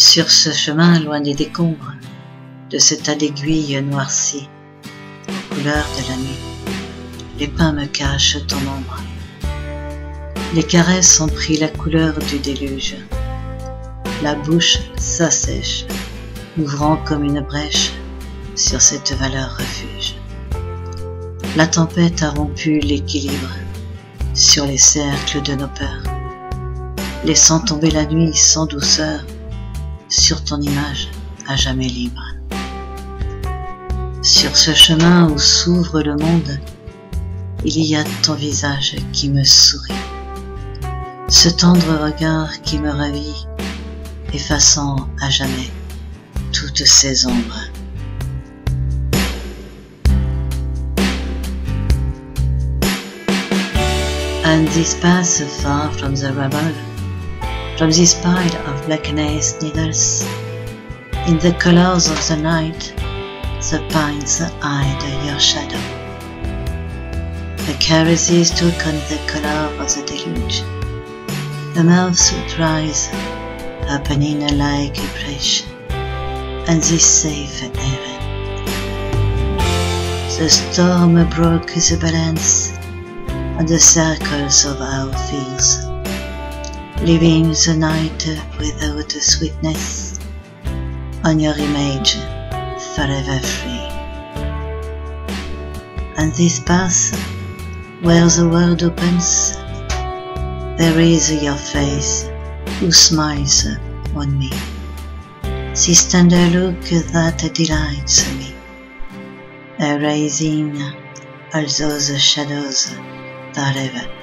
Sur ce chemin, loin des décombres, de ce tas d'aiguilles noircies, aux couleurs de la nuit, les pins me cachent ton ombre. Les caresses ont pris la couleur du déluge. La bouche s'assèche, ouvrant comme une brèche sur cette valeur refuge. La tempête a rompu l'équilibre sur les cercles de nos peurs, laissant tomber la nuit sans douceur sur ton image à jamais libre. Sur ce chemin où s'ouvre le monde, il y a ton visage qui me sourit, ce tendre regard qui me ravit, effaçant à jamais toutes ces ombres. And this path far from the rubble, from this pile of blackness needles, in the colors of the night, the pines hide your shadow. The caresses took on the color of the deluge. The mouths would rise, opening like a bridge, and this safe haven. The storm broke the balance on the circles of our fears, leaving the night without a sweetness, on your image forever free. And this path, where the world opens, there is your face who smiles on me, this tender look that delights me, erasing all those shadows forever.